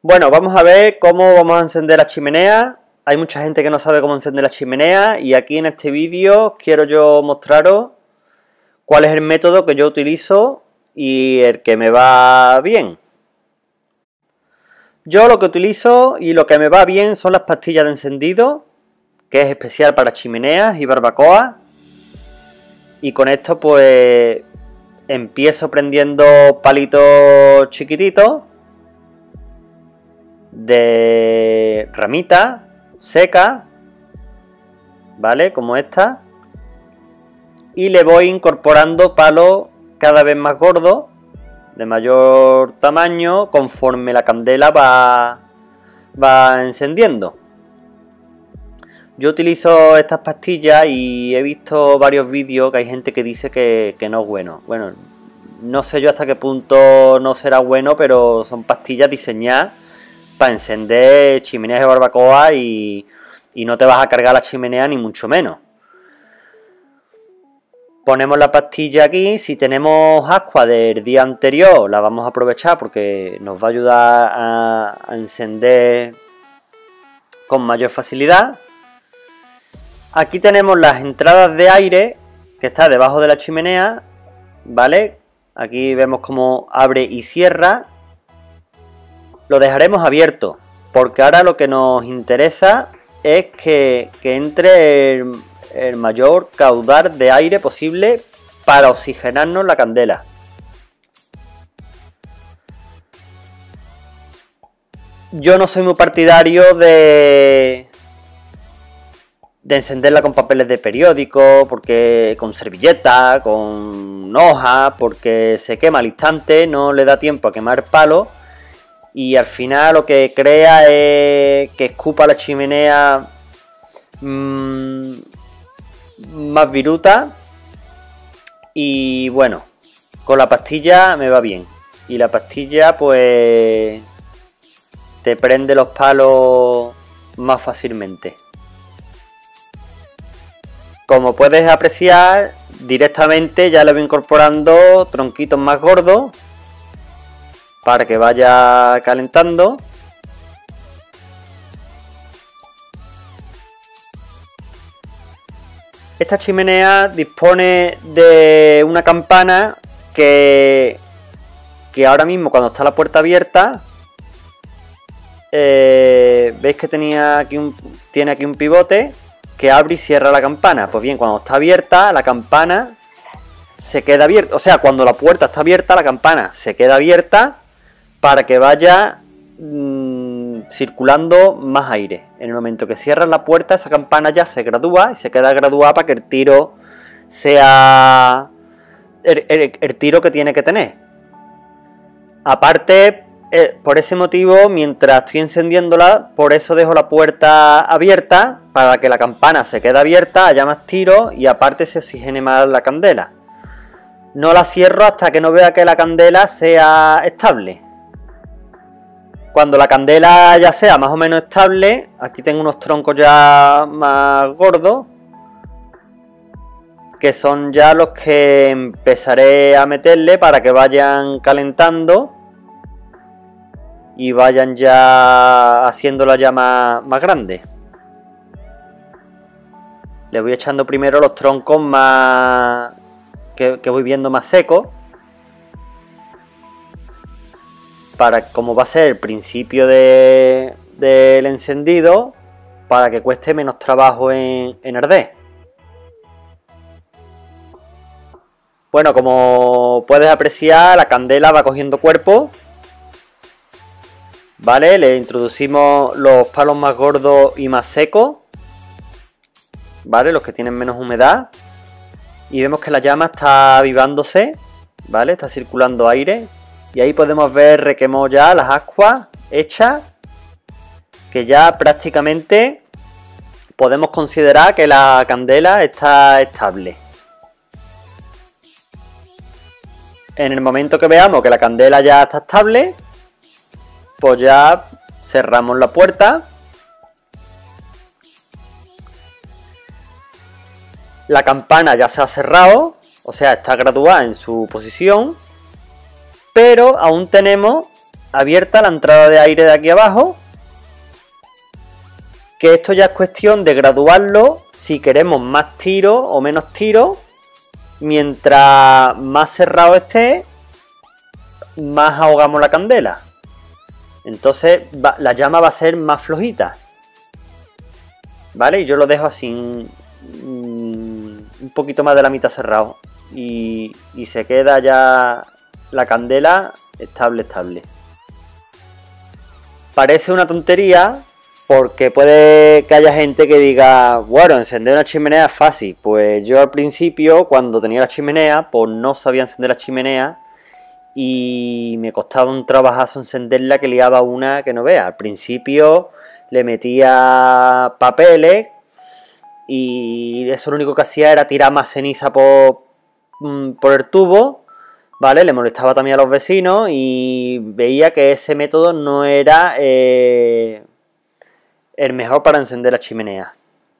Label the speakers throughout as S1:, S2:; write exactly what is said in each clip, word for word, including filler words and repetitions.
S1: Bueno, vamos a ver cómo vamos a encender la chimenea. Hay mucha gente que no sabe cómo encender la chimenea y aquí en este vídeo quiero yo mostraros cuál es el método que yo utilizo y el que me va bien. Yo lo que utilizo y lo que me va bien son las pastillas de encendido, que es especial para chimeneas y barbacoas. Y con esto pues empiezo prendiendo palitos chiquititos de ramita seca, ¿vale? Como esta. Y le voy incorporando palos cada vez más gordos, de mayor tamaño, conforme la candela va, va encendiendo. Yo utilizo estas pastillas y he visto varios vídeos que hay gente que dice que, que no es bueno. Bueno, no sé yo hasta qué punto no será bueno, pero son pastillas diseñadas para encender chimeneas de barbacoa y, y no te vas a cargar la chimenea ni mucho menos. Ponemos la pastilla aquí. Si tenemos ascua del día anterior la vamos a aprovechar porque nos va a ayudar a, a encender con mayor facilidad. Aquí tenemos las entradas de aire que está debajo de la chimenea, ¿vale? Aquí vemos cómo abre y cierra. Lo dejaremos abierto porque ahora lo que nos interesa es que, que entre el, el mayor caudal de aire posible para oxigenarnos la candela. Yo no soy muy partidario de, de encenderla con papeles de periódico, porque con servilleta, con hoja, porque se quema al instante, no le da tiempo a quemar palo. Y al final lo que crea es que escupa la chimenea mmm, más viruta. Y bueno, con la pastilla me va bien. Y la pastilla pues te prende los palos más fácilmente. Como puedes apreciar, directamente ya le voy incorporando tronquitos más gordos para que vaya calentando. Esta chimenea dispone de una campana que, que ahora mismo cuando está la puerta abierta, eh, veis que tenía aquí un, tiene aquí un pivote que abre y cierra la campana. Pues bien, cuando está abierta la campana se queda abierta, o sea, cuando la puerta está abierta la campana se queda abierta para que vaya mmm, circulando más aire. En el momento que cierras la puerta, esa campana ya se gradúa y se queda graduada para que el tiro sea el, el, el tiro que tiene que tener. Aparte, eh, por ese motivo, mientras estoy encendiéndola, por eso dejo la puerta abierta, para que la campana se quede abierta, haya más tiro y aparte se oxigene más la candela. No la cierro hasta que no vea que la candela sea estable. Cuando la candela ya sea más o menos estable, aquí tengo unos troncos ya más gordos, que son ya los que empezaré a meterle para que vayan calentando y vayan ya haciéndola ya más, más grande. Le voy echando primero los troncos más que, que voy viendo más secos, para como va a ser el principio de, del encendido, para que cueste menos trabajo en, en arder. Bueno, como puedes apreciar, la candela va cogiendo cuerpo, ¿vale? Le introducimos los palos más gordos y más secos, ¿vale? Los que tienen menos humedad. Y vemos que la llama está avivándose, ¿vale? Está circulando aire. Y ahí podemos ver requemó ya las ascuas hechas, que ya prácticamente podemos considerar que la candela está estable. En el momento que veamos que la candela ya está estable, pues ya cerramos la puerta. La campana ya se ha cerrado, o sea, está graduada en su posición. Pero aún tenemos abierta la entrada de aire de aquí abajo, que esto ya es cuestión de graduarlo si queremos más tiro o menos tiro. Mientras más cerrado esté, más ahogamos la candela. Entonces va, la llama va a ser más flojita. ¿Vale? Y yo lo dejo así un, un poquito más de la mitad cerrado. Y, y se queda ya la candela estable, estable. Parece una tontería, porque puede que haya gente que diga, bueno, encender una chimenea es fácil. Pues yo al principio, cuando tenía la chimenea, pues no sabía encender la chimenea y me costaba un trabajazo encenderla, que liaba una que no vea. Al principio le metía papeles y eso lo único que hacía era tirar más ceniza por, por el tubo, ¿vale? Le molestaba también a los vecinos y veía que ese método no era eh, el mejor para encender la chimenea.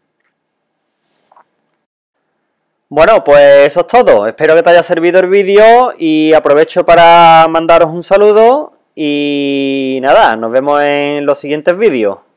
S1: Bueno, pues eso es todo. Espero que te haya servido el vídeo y aprovecho para mandaros un saludo y nada, nos vemos en los siguientes vídeos.